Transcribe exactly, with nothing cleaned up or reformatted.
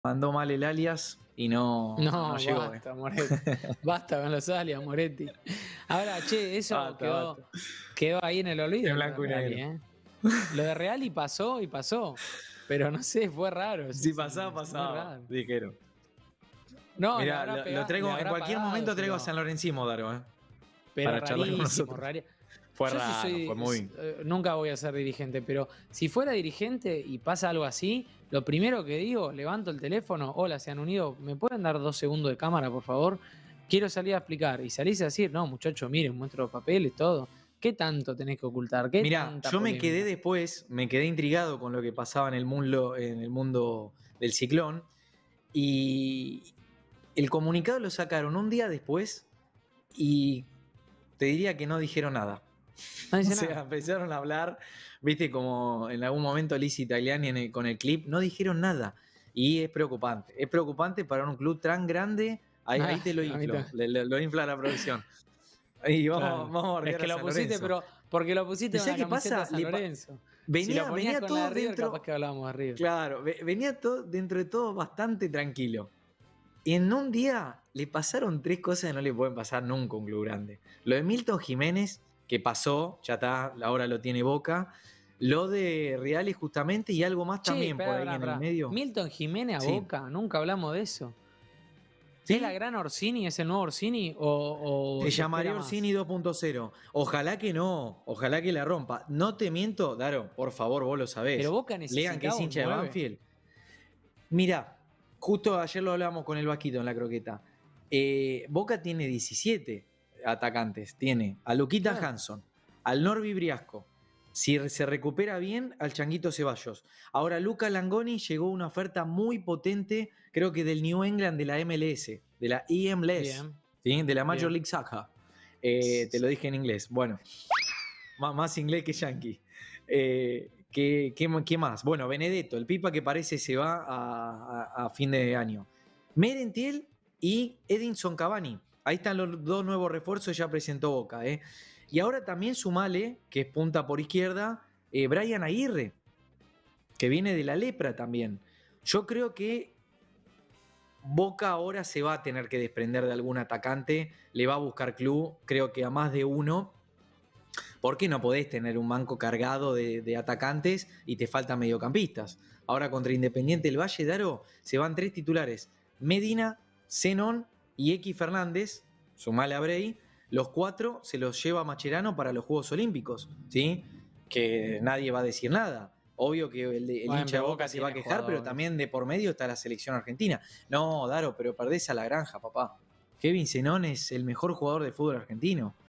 mandó mal el alias y no, no No, llegó. Eh. basta, Moretti. Basta con los alias, Moretti. Ahora, che, eso Basta, quedó, basta. quedó ahí en el En olvido, lo de blanco y Reali, negro. ¿eh? Lo de Reali pasó y pasó. Pero no sé, fue raro. Es, Si es- pasaba, es muy pasaba, raro. dijeron. No, le Mirá, habrá lo, lo pegado, le traigo, en habrá cualquier pagado, momento traigo a pero. San Lorenzo, Daro, ¿eh? Pero Para charlar con rarísimo, nosotros. raro. Fue Yo si raro, fue soy, s- muy... eh, nunca voy a ser dirigente, pero si fuera dirigente y pasa algo así, lo primero que digo, levanto el teléfono, hola, se han unido, ¿me pueden dar dos segundos de cámara, por favor? Quiero salir a explicar. Y salís a decir, no, muchacho, miren, muestro los papeles, todo. ¿Qué tanto tenés que ocultar? ¿Qué Mirá, tanta yo me quedé polémica? después, me quedé intrigado con lo que pasaba en el mundo, en el mundo del ciclón. Y el comunicado lo sacaron un día después y te diría que no dijeron nada. No O dice sea, nada. empezaron a hablar, viste, como en algún momento Lizzy Tagliani en el- con el clip, no dijeron nada. Y es preocupante. Es preocupante para un club tan grande. Ahí, ahí Ah, te lo a mí inflo, también. le- le- lo infla la producción. Y vamos, Claro. vamos a Es bardear que a lo San pusiste, Lorenzo. pero porque lo pusiste ¿Y con sabes la qué camiseta de pasa? San Le pa- Lorenzo. Si la venía, ponías venía con la todo de River, capaz dentro, que hablábamos de River. claro, ve- venía todo dentro de todo bastante tranquilo. Y en un día le pasaron tres cosas que no le pueden pasar nunca a un club grande. Lo de Milton Jiménez, que pasó, ya está, ahora lo tiene Boca. Lo de Reales justamente y algo más Che, también por pará, ahí pará, en el pará. medio. Milton Jiménez a Sí. Boca, nunca hablamos de eso. ¿Es la ¿Sí? gran Orsini? ¿Es el nuevo Orsini? ¿O, o Se se espera llamaría más? Orsini dos punto cero. Ojalá que no, ojalá que la rompa. No te miento, Daro, por favor, vos lo Pero sabés. Boca Lean que es necesitaba un hincha de nueve. Banfield. Mira, justo ayer lo hablábamos con el Vasquito en la croqueta. Eh, Boca tiene diecisiete atacantes. Tiene a Luquita Claro. Hanson, al Norby Briasco. Si se recupera bien, al Changuito Ceballos. Ahora, Luca Langoni llegó una oferta muy potente, creo que del New England, de la M L S, de la E M L S, Bien, ¿sí? De la Major bien. League Soccer. Eh, te lo dije en inglés. Bueno, más, más inglés que yankee. Eh, ¿qué, qué, qué más? Bueno, Benedetto, el Pipa que parece se va a, a- a fin de año. Merentiel y Edinson Cavani. Ahí están los dos nuevos refuerzos, ya presentó Boca. ¿eh? Y ahora también sumale, que es punta por izquierda, eh, Brian Aguirre, que viene de la lepra también. Yo creo que Boca ahora se va a tener que desprender de algún atacante, le va a buscar club, creo que a más de uno, porque no podés tener un banco cargado de, de atacantes y te faltan mediocampistas. Ahora contra Independiente del Valle, Daro, se van tres titulares: Medina, Zenón y X Fernández, sumale a Bray. Los cuatro se los lleva Macherano para los Juegos Olímpicos, ¿sí? Que nadie va a decir nada. Obvio que el, el Bueno, hincha de pero Boca Boca se va a tiene quejar, pero jugadores. también de por medio está la selección argentina. No, Daro, pero perdés a la granja, papá. Kevin Zenón es el mejor jugador de fútbol argentino.